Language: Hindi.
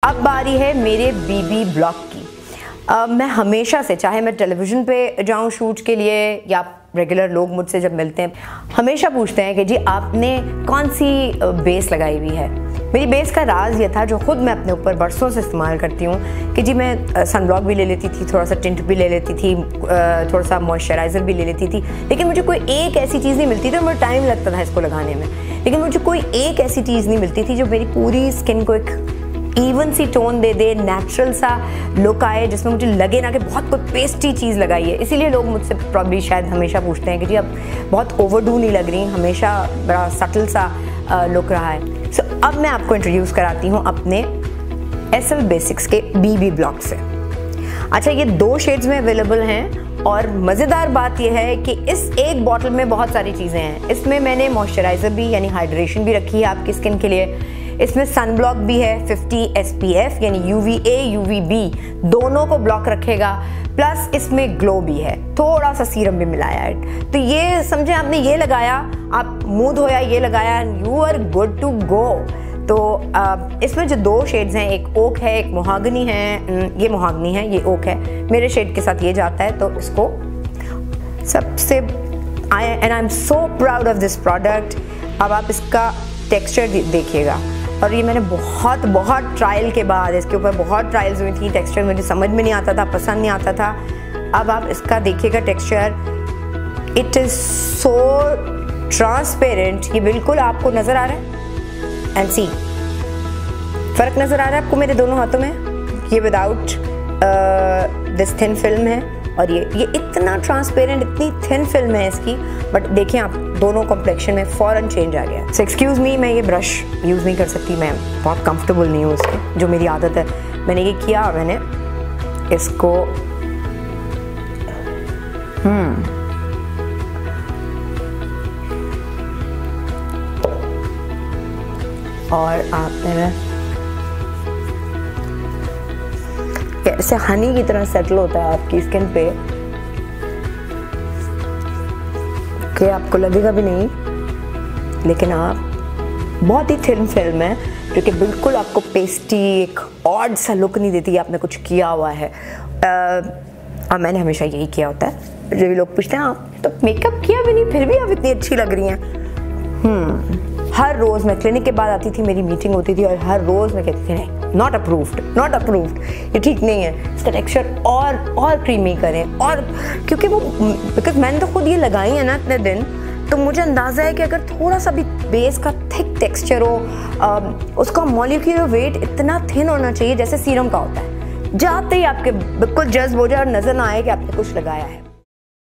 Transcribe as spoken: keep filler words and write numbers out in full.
अब बारी है मेरे बीबी ब्लॉग की। uh, मैं हमेशा से, चाहे मैं टेलीविज़न पे जाऊं शूट के लिए या रेगुलर लोग मुझसे जब मिलते हैं, हमेशा पूछते हैं कि जी आपने कौन सी बेस लगाई हुई है। मेरी बेस का राज ये था, जो खुद मैं अपने ऊपर बरसों से इस्तेमाल करती हूँ, कि जी मैं सनब्लॉक भी ले लेती थी, थोड़ा सा टिंट भी ले लेती थी, थोड़ा सा मॉइस्चराइज़र भी ले लेती थी, लेकिन मुझे कोई एक ऐसी चीज़ नहीं मिलती थी और मुझे टाइम लगता था इसको लगाने में। लेकिन मुझे कोई एक ऐसी चीज़ नहीं मिलती थी जो मेरी पूरी स्किन को एक इवन सी टोन दे दे, नेचुरल सा लुक आए, जिसमें मुझे लगे ना कि बहुत कोई पेस्टी चीज़ लगाई है। इसीलिए लोग मुझसे प्रॉब्ली शायद हमेशा पूछते हैं कि जी अब बहुत ओवरडू नहीं लग रही, हमेशा बड़ा सटल सा लुक रहा है। सो so, अब मैं आपको इंट्रोड्यूस कराती हूँ अपने एस एल बेसिक्स के बीबी ब्लॉग से। अच्छा, ये दो शेड्स में अवेलेबल हैं और मज़ेदार बात यह है कि इस एक बॉटल में बहुत सारी चीज़ें हैं। इसमें मैंने मॉइस्चराइज़र भी यानी हाइड्रेशन भी रखी है आपकी स्किन के लिए। इसमें सनब्लॉक भी है, फिफ्टी एस पी एफ यानी U V A U V B दोनों को ब्लॉक रखेगा, प्लस इसमें ग्लो भी है, थोड़ा सा सीरम भी मिलाया है। तो ये समझे, आपने ये लगाया, आप मुंह धोया, ये लगाया, you are good to go. तो आ, इसमें जो दो शेड्स हैं, एक ओक है, एक मोहागनी है। ये मोहागनी है, ये ओक है। मेरे शेड के साथ ये जाता है, तो इसको सबसे I and I am so proud of this product. अब आप इसका टेक्सचर देखिएगा, और ये मैंने बहुत बहुत ट्रायल के बाद, इसके ऊपर बहुत ट्रायल्स हुई थी। टेक्सचर मुझे समझ में नहीं आता था, पसंद नहीं आता था। अब आप इसका देखिएगा texture, it is so transparent. ये बिल्कुल आपको नज़र आ रहा है, एंड सी फ़र्क नज़र आ रहा है आपको मेरे दोनों हाथों में। ये विदाउट दिस थिन फिल्म है, और ये ये इतना ट्रांसपेरेंट, इतनी थिन फिल्म है इसकी, बट देखें आप दोनों कॉम्प्लेक्शन में फ़ौरन चेंज आ गया। सो एक्सक्यूज़ मी, मैं ये ब्रश यूज़ नहीं कर सकती, मैं बहुत कंफर्टेबल नहीं हूँ इसकी, जो मेरी आदत है। मैंने ये किया, मैंने इसको हम्म और आपने ऐसे हनी की तरह सेटल होता है आपकी स्किन पे कि आपको लगेगा भी नहीं, लेकिन आप बहुत ही थिन फिल्म है, जो कि बिल्कुल आपको पेस्टी, एक ऑड सा लुक नहीं देती, आपने कुछ किया हुआ है। और मैंने हमेशा यही किया होता है। जो भी लोग पूछते हैं, आप तो मेकअप किया भी नहीं, फिर भी आप इतनी अच्छी लग रही हैं। हम्म हर रोज़ मैं क्लिनिक के बाद आती थी, मेरी मीटिंग होती थी, और हर रोज़ मैं कहती थी नहीं, नॉट अप्रूव्ड, नॉट अप्रूव्ड, ये ठीक नहीं है, इसका टेक्सचर और और क्रीमी करें। और क्योंकि वो, बिकॉज मैंने तो खुद ये लगाई है ना इतने दिन, तो मुझे अंदाज़ा है कि अगर थोड़ा सा भी बेस का थिक टेक्सचर हो, आ, उसका मॉलिक्यूलर वेट इतना थिन होना चाहिए जैसे सीरम का होता है, जाते ही आपके बिल्कुल जज्ब हो जाए और नज़र ना आए कि आपने कुछ लगाया है।